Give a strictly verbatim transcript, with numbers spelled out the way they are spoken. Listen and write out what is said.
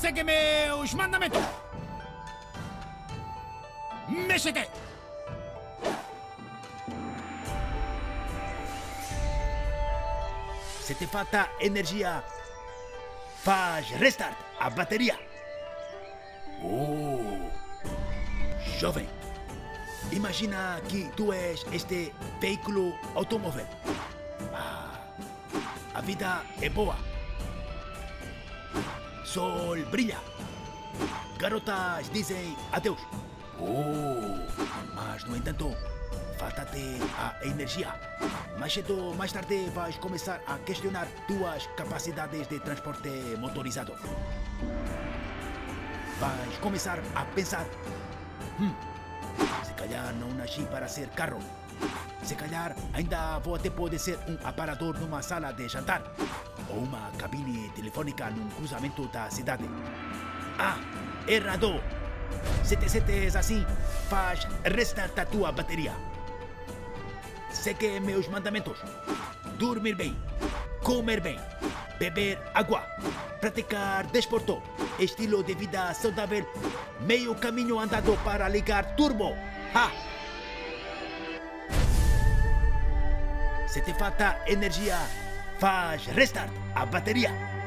Segue meus mandamentos. Mexe-te. Se te falta energia, faz restart a bateria. Oh, jovem, imagina que tu és este veículo automóvel. Ah, a vida é boa. Sol brilha. Garotas dizem adeus. Oh, mas no entanto, falta-te a energia. Mais cedo, mais tarde, vais começar a questionar tuas capacidades de transporte motorizado. Vais começar a pensar: hum, se calhar não nasci para ser carro. Se calhar ainda vou até poder ser um aparador numa sala de jantar ou uma cabine telefônica num cruzamento da cidade. Ah, errado! Se te sentes assim, faz restart a tua bateria. Segue meus mandamentos. Dormir bem, comer bem, beber água, praticar desporto, estilo de vida saudável, meio caminho andado para ligar turbo. Ha! Se te falta energia, faz restart a bateria.